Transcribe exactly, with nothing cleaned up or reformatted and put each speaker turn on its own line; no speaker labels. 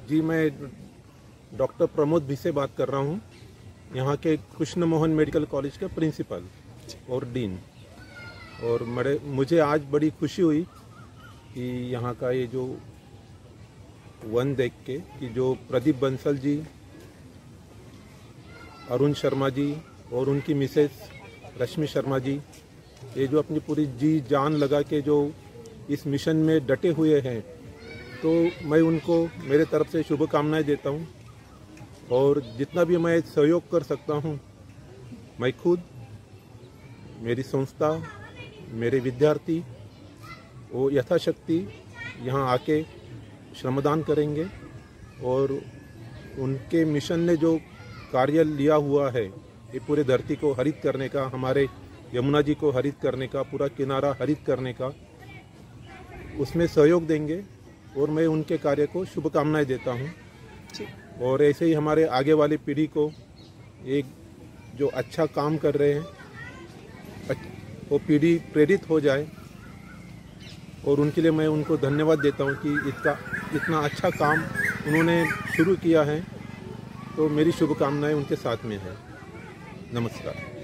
जी, मैं डॉक्टर प्रमोद भिसे बात कर रहा हूँ, यहाँ के कृष्ण मोहन मेडिकल कॉलेज के प्रिंसिपल और डीन। और मेरे मुझे आज बड़ी खुशी हुई कि यहाँ का ये जो वन देख के कि जो प्रदीप बंसल जी, अरुण शर्मा जी और उनकी मिसेस रश्मि शर्मा जी, ये जो अपनी पूरी जी जान लगा के जो इस मिशन में डटे हुए हैं, तो मैं उनको मेरे तरफ से शुभकामनाएं देता हूँ। और जितना भी मैं सहयोग कर सकता हूँ, मैं खुद, मेरी संस्था, मेरे विद्यार्थी वो यथाशक्ति यहाँ आके श्रमदान करेंगे। और उनके मिशन ने जो कार्य लिया हुआ है, ये पूरे धरती को हरित करने का, हमारे यमुना जी को हरित करने का, पूरा किनारा हरित करने का, उसमें सहयोग देंगे। और मैं उनके कार्य को शुभकामनाएं देता हूँ। और ऐसे ही हमारे आगे वाली पीढ़ी को एक जो अच्छा काम कर रहे हैं वो पीढ़ी प्रेरित हो जाए। और उनके लिए मैं उनको धन्यवाद देता हूँ कि इसका इतना अच्छा काम उन्होंने शुरू किया है। तो मेरी शुभकामनाएं उनके साथ में है। नमस्कार।